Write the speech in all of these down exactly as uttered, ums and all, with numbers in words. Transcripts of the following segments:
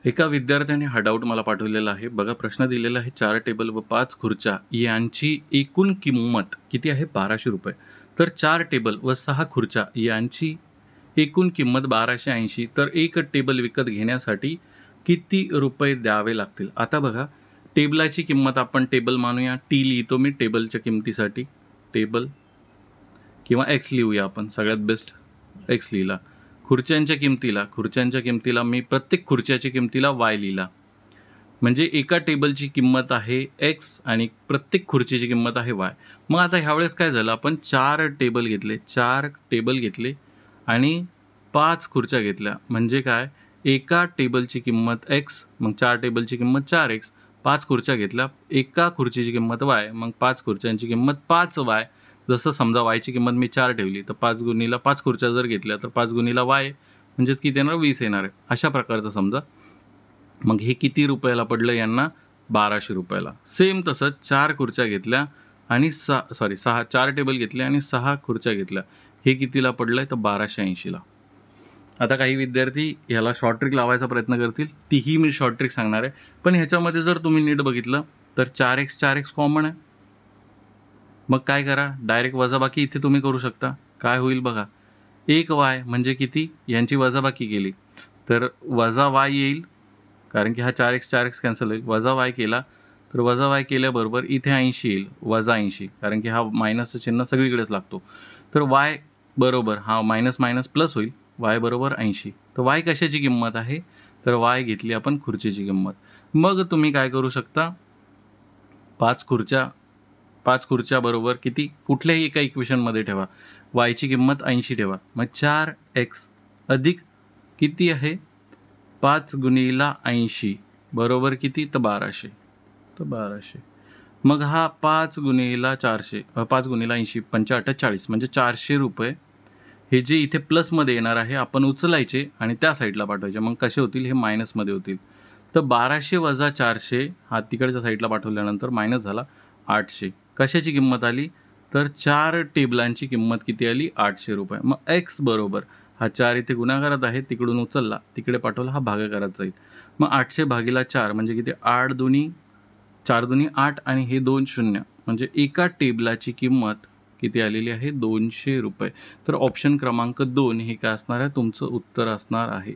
एका विद्यार्थ्याने हा डाऊट मला पाठवलेला आहे. बघा प्रश्न दिलेला आहे, चार टेबल व पाच खुर्च्या यांची एकूण किंमत किती आहे? बाराशे रुपये. तर चार टेबल व सहा खुर्च्या यांची एकूण किंमत बाराशे ऐंशी. तर एक टेबल विकत घेण्यासाठी किती रुपये द्यावे लागतील? आता बघा, टेबलाची किंमत आपण टेबल मानूया, टी लिहितो मी टेबलच्या किंमतीसाठी, टेबल किंवा एक्स लिहूया आपण, सगळ्यात बेस्ट एक्स लिहिला. खुर्च्यांच्या किमतीला खुर्च्यांच्या किमतीला मी प्रत्येक खुर्च्याच्या किमतीला वाय लिहिला. म्हणजे एका टेबलची किंमत आहे एक्स आणि प्रत्येक खुर्चीची किंमत आहे वाय. मग आता ह्यावेळेस काय झालं, आपण चार टेबल घेतले चार टेबल घेतले आणि पाच खुर्च्या घेतल्या. म्हणजे काय, एका टेबलची किंमत एक्स, मग चार टेबलची किंमत चार एक्स. पाच खुर्च्या घेतल्या, एका खुर्चीची किंमत वाय, मग पाच खुर्च्यांची किंमत पाच वाय. जसं समजा वायची किंमत मी चार ठेवली, तर पाच गुणीला पाच खुर्च्या जर घेतल्या तर पाच गुणीला वाय म्हणजे किती येणार? वीस येणार आहे. अशा प्रकारचं समजा. मग हे किती रुपयाला पडलं यांना? बाराशे रुपयाला. सेम तसंच चार खुर्च्या घेतल्या आणि सहा सॉरी सहा चार टेबल घेतले आणि सहा खुर्च्या घेतल्या. हे कितीला पडलं आहे? तर बाराशे ऐंशीला. आता काही विद्यार्थी ह्याला शॉर्ट ट्रिक लावायचा प्रयत्न करतील, तीही मी शॉर्ट ट्रिक सांगणार आहे. पण ह्याच्यामध्ये जर तुम्ही नीट बघितलं तर चार एक्स चार एक्स कॉमन आहे. मग काय करा, डायरेक्ट वजाबाकी इथे तुम्ही करू शकता. काय होईल बघा, एक वाय म्हणजे किती? यांची वजाबाकी केली तर वजा वाय येईल, कारण की हा चार एक्स चार एक्स कॅन्सल होईल. वजा वाय केला तर वजा वाय केल्याबरोबर इथे ऐंशी येईल, वजा ऐंशी, कारण की हा मायनसचं चिन्ह सगळीकडेच लागतो. तर वाय बरोबर हा मायनस मायनस प्लस होईल, वाय बरोबर ऐंशी. तर वाय कशाची किंमत आहे? तर वाय घेतली आपण खुर्चीची किंमत. मग तुम्ही काय करू शकता, पाच खुर्च्या पाच खुर्च्या बरोबर किती? कुठल्याही एका इक्वेशनमध्ये ठेवा, वायची किंमत ऐंशी ठेवा. मग चार एक्स अधिक किती आहे? पाच गुणीला ऐंशी बरोबर किती? तर बाराशे. तर बाराशे. मग हा पाच गुणीला चारशे पाच गुणीला ऐंशी पंचा अठ्ठेचाळीस म्हणजे चारशे रुपये. हे जे इथे प्लसमध्ये येणार आहे आपण उचलायचे आणि त्या साईडला पाठवायचे. मग कसे होतील? हे मायनसमध्ये होतील. तर बाराशे वजा चारशे हा तिकडच्या साईडला पाठवल्यानंतर मायनस झाला आठशे. कशाची किंमत आली? तर चार टेबलांची किंमत किती आली? आठशे रुपये. मग एक्स बरोबर हा चार इथे गुणाकारात आहे, तिकडून उचलला तिकडे पाठवला, हा भागाकारात जाईल. मग आठशे भागीला चार म्हणजे किती? आठ दुनी चार दुनी आठ आणि हे दोन शून्य म्हणजे एका टेबलाची किंमत किती आलेली आहे? दोनशे रुपये. तर ऑप्शन क्रमांक दोन हे काय असणार आहे? तुमचं उत्तर असणार आहे.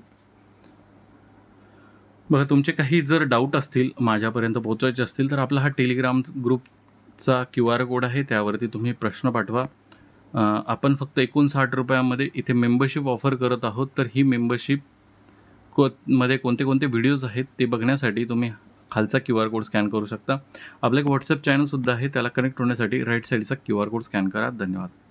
बघा, तुमचे काही जर डाऊट असतील माझ्यापर्यंत पोहोचवायचे असतील तर आपला हा टेलिग्राम ग्रुपचा क्यू आर कोड आहे, त्यावरती तुम्ही प्रश्न पाठवा. आपण फक्त एकोणसाठ रुपयामध्ये इथे मेंबरशिप ऑफर करत आहोत. तर ही मेंबरशिप को मध्ये कोणते कोणते व्हिडिओज आहेत ते बघण्यासाठी तुम्ही खालचा क्यू आर कोड स्कॅन करू शकता. आपलं एक व्हॉट्सअप चॅनलसुद्धा आहे, त्याला कनेक्ट होण्यासाठी राईट साईडचा क्यू आर कोड स्कॅन करा. धन्यवाद.